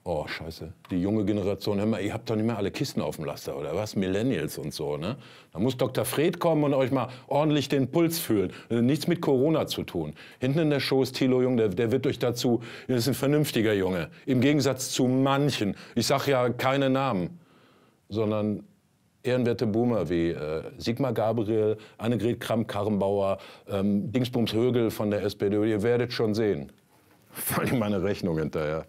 Oh, scheiße, die junge Generation, hör mal, ihr habt doch nicht mehr alle Kisten auf dem Laster, oder was? Millennials und so, ne? Da muss Dr. Fred kommen und euch mal ordentlich den Puls fühlen. Nichts mit Corona zu tun. Hinten in der Show ist Thilo Jung, der wird euch dazu, er ist ein vernünftiger Junge. Im Gegensatz zu manchen, ich sag ja keine Namen, sondern ehrenwerte Boomer wie Sigmar Gabriel, Annegret Kramp-Karrenbauer, Dingsbums Högel von der SPD, ihr werdet schon sehen. Vor allem meine Rechnung hinterher.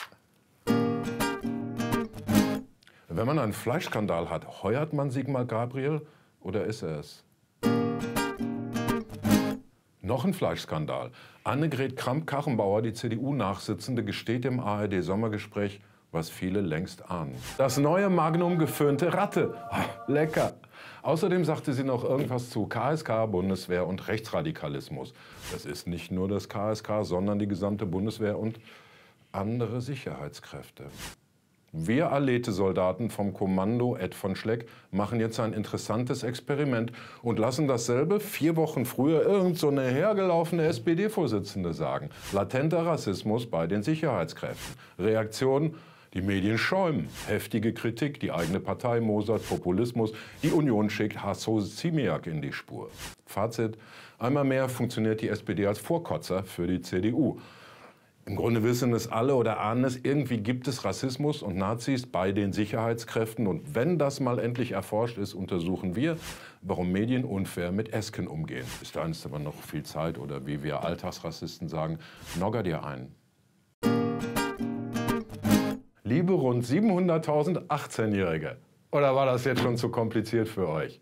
Wenn man einen Fleischskandal hat, heuert man Sigmar Gabriel oder ist er es? Noch ein Fleischskandal. Annegret Kramp-Karrenbauer, die CDU-Nachsitzende, gesteht im ARD-Sommergespräch, was viele längst ahnen. Das neue Magnum geföhnte Ratte. Lecker. Außerdem sagte sie noch irgendwas zu KSK, Bundeswehr und Rechtsradikalismus. Das ist nicht nur das KSK, sondern die gesamte Bundeswehr und andere Sicherheitskräfte. Wir Alete-Soldaten vom Kommando Ed von Schleck machen jetzt ein interessantes Experiment und lassen dasselbe 4 Wochen früher irgend so eine hergelaufene SPD-Vorsitzende sagen. Latenter Rassismus bei den Sicherheitskräften. Reaktion: Die Medien schäumen. Heftige Kritik, die eigene Partei mosert, Populismus. Die Union schickt Hasso Ziemiak in die Spur. Fazit: Einmal mehr funktioniert die SPD als Vorkotzer für die CDU. Im Grunde wissen es alle oder ahnen es, irgendwie gibt es Rassismus und Nazis bei den Sicherheitskräften. Und wenn das mal endlich erforscht ist, untersuchen wir, warum Medien unfair mit Esken umgehen. Bis dahin ist aber noch viel Zeit oder wie wir Alltagsrassisten sagen, nogger dir ein. Liebe rund 700.000 18-Jährige, oder war das jetzt schon zu kompliziert für euch?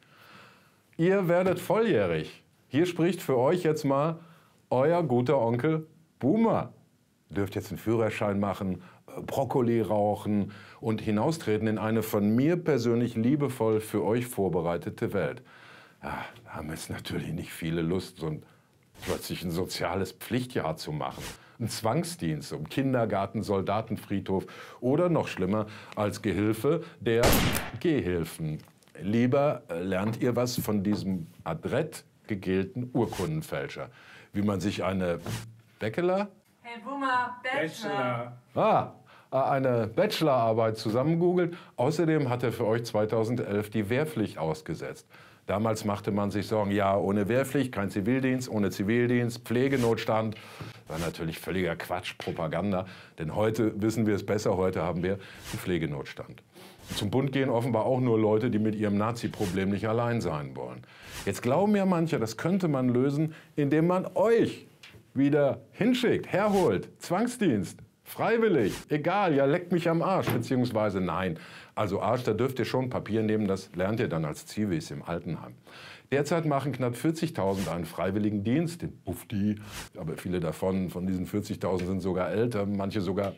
Ihr werdet volljährig. Hier spricht für euch jetzt mal euer guter Onkel Boomer. Ihr dürft jetzt einen Führerschein machen, Brokkoli rauchen und hinaustreten in eine von mir persönlich liebevoll für euch vorbereitete Welt. Ja, da haben jetzt natürlich nicht viele Lust, so plötzlich ein soziales Pflichtjahr zu machen. Ein Zwangsdienst im Kindergarten, Soldatenfriedhof oder noch schlimmer als Gehilfe der Gehhilfen. Lieber lernt ihr was von diesem adrett gegelten Urkundenfälscher, wie man sich eine Bachelor? Hey Boomer, Bachelor. Eine Bachelorarbeit zusammengoogelt. Außerdem hat er für euch 2011 die Wehrpflicht ausgesetzt. Damals machte man sich Sorgen, ja, ohne Wehrpflicht, kein Zivildienst, ohne Zivildienst, Pflegenotstand. War natürlich völliger Quatsch, Propaganda. Denn heute wissen wir es besser, heute haben wir einen Pflegenotstand. Zum Bund gehen offenbar auch nur Leute, die mit ihrem Nazi-Problem nicht allein sein wollen. Jetzt glauben ja manche, das könnte man lösen, indem man euch wieder hinschickt, herholt, Zwangsdienst, freiwillig, egal, ja, leckt mich am Arsch, beziehungsweise nein. Also Arsch, da dürft ihr schon Papier nehmen, das lernt ihr dann als Zivis im Altenheim. Derzeit machen knapp 40.000 einen freiwilligen Dienst, den Bufdi, aber viele davon, von diesen 40.000 sind sogar älter, manche sogar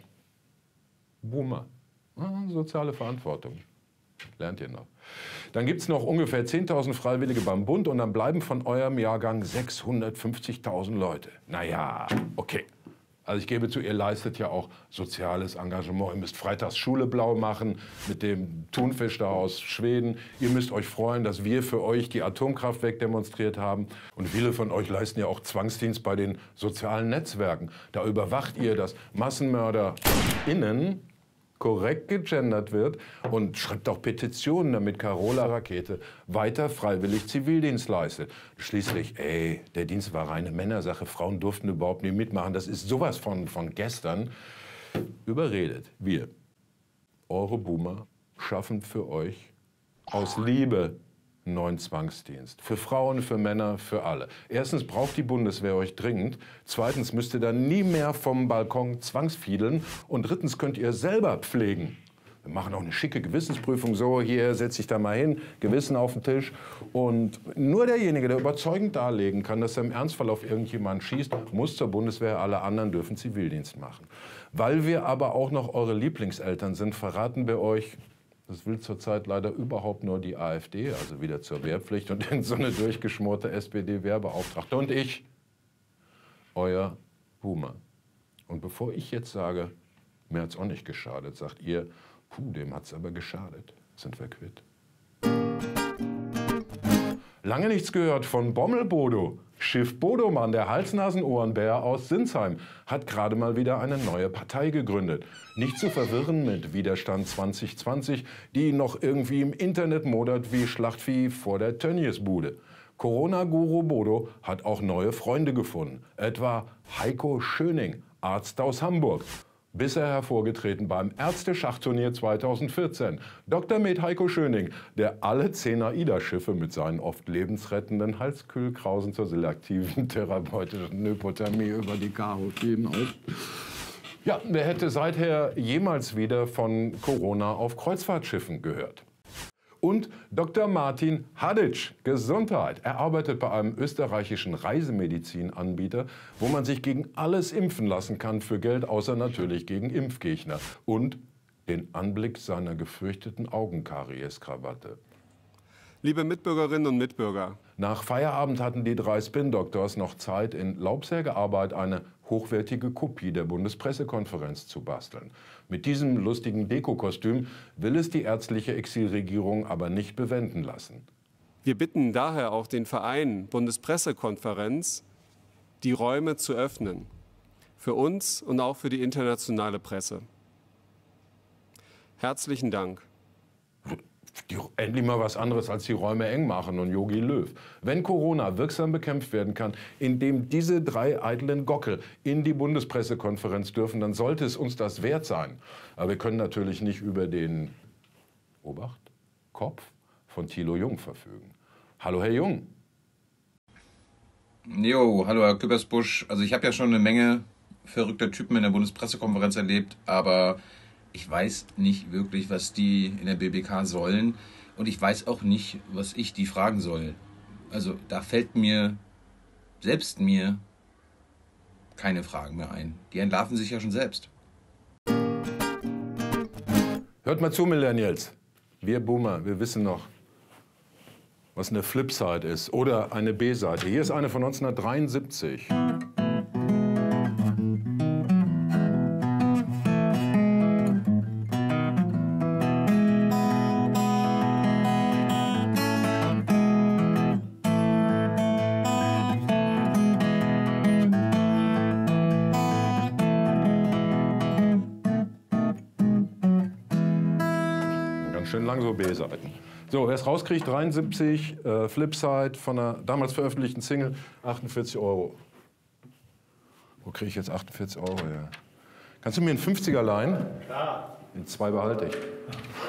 Boomer. Soziale Verantwortung. Lernt ihr noch. Dann gibt es noch ungefähr 10.000 Freiwillige beim Bund und dann bleiben von eurem Jahrgang 650.000 Leute. Naja, okay. Also ich gebe zu, ihr leistet ja auch soziales Engagement. Ihr müsst freitags Schule blau machen mit dem Thunfisch da aus Schweden. Ihr müsst euch freuen, dass wir für euch die Atomkraft wegdemonstriert haben. Und viele von euch leisten ja auch Zwangsdienst bei den sozialen Netzwerken. Da überwacht ihr, dass MassenmörderInnen korrekt gegendert wird und schreibt auch Petitionen, damit Carola Rakete weiter freiwillig Zivildienst leistet. Schließlich, der Dienst war reine Männersache, Frauen durften überhaupt nicht mitmachen. Das ist sowas von gestern. Überredet. Wir, eure Boomer, schaffen für euch aus Liebe einen neuen Zwangsdienst. Für Frauen, für Männer, für alle. Erstens braucht die Bundeswehr euch dringend. Zweitens müsst ihr dann nie mehr vom Balkon zwangsfiedeln. Und drittens könnt ihr selber pflegen. Wir machen auch eine schicke Gewissensprüfung. So, hier setze ich da mal hin, Gewissen auf den Tisch. Und nur derjenige, der überzeugend darlegen kann, dass er im Ernstfall auf irgendjemanden schießt, muss zur Bundeswehr. Alle anderen dürfen Zivildienst machen. Weil wir aber auch noch eure Lieblingseltern sind, verraten wir euch, das will zurzeit leider überhaupt nur die AfD, also wieder zur Wehrpflicht und in so eine durchgeschmorte SPD-Wehrbeauftragte. Und ich, euer Boomer. Und bevor ich jetzt sage, mir hat's auch nicht geschadet, sagt ihr, dem hat's aber geschadet, sind wir quitt. Lange nichts gehört von Bommelbodo. Schiff Bodomann, der Hals-Nasen-Ohrenbär aus Sinsheim, hat gerade mal wieder eine neue Partei gegründet. Nicht zu verwirren mit Widerstand 2020, die noch irgendwie im Internet modert wie Schlachtvieh vor der Tönniesbude. Corona-Guru Bodo hat auch neue Freunde gefunden, etwa Heiko Schöning, Arzt aus Hamburg. Bisher hervorgetreten beim Ärzte-Schachturnier 2014. Dr. Med Heiko Schöning, der alle 10 AIDA-Schiffe mit seinen oft lebensrettenden Halskühlkrausen zur selektiven therapeutischen Hypothermie über die Karo schieben aus. Ja, wer hätte seither jemals wieder von Corona auf Kreuzfahrtschiffen gehört? Und Dr. Martin Haditsch, Gesundheit. Er arbeitet bei einem österreichischen Reisemedizinanbieter, wo man sich gegen alles impfen lassen kann für Geld, außer natürlich gegen Impfgegner. Und den Anblick seiner gefürchteten Augenkaries-Krawatte. Liebe Mitbürgerinnen und Mitbürger. Nach Feierabend hatten die 3 Spin-Doctors noch Zeit, in Laubsägearbeit eine hochwertige Kopie der Bundespressekonferenz zu basteln. Mit diesem lustigen Dekokostüm will es die ärztliche Exilregierung aber nicht bewenden lassen. Wir bitten daher auch den Verein Bundespressekonferenz, die Räume zu öffnen. Für uns und auch für die internationale Presse. Herzlichen Dank. Endlich mal was anderes als die Räume eng machen und Jogi Löw. Wenn Corona wirksam bekämpft werden kann, indem diese 3 eitlen Gockel in die Bundespressekonferenz dürfen, dann sollte es uns das wert sein. Aber wir können natürlich nicht über den Kopf von Thilo Jung verfügen. Hallo, Herr Jung. Jo, hallo Herr Küppersbusch. Also ich habe ja schon eine Menge verrückter Typen in der Bundespressekonferenz erlebt, aber ich weiß nicht wirklich, was die in der BBK sollen und ich weiß auch nicht, was ich die fragen soll. Also da fällt mir, selbst mir, keine Fragen mehr ein. Die entlarven sich ja schon selbst. Hört mal zu, Millennials. Wir Boomer, wir wissen noch, was eine Flipside ist oder eine B-Seite. Hier ist eine von 1973. Schön lang so B-Seiten. So, wer es rauskriegt, 73, Flipside von einer damals veröffentlichten Single, 48 €. Wo kriege ich jetzt 48 € her? Kannst du mir einen 50er leihen? Klar. Den 2 behalte ich.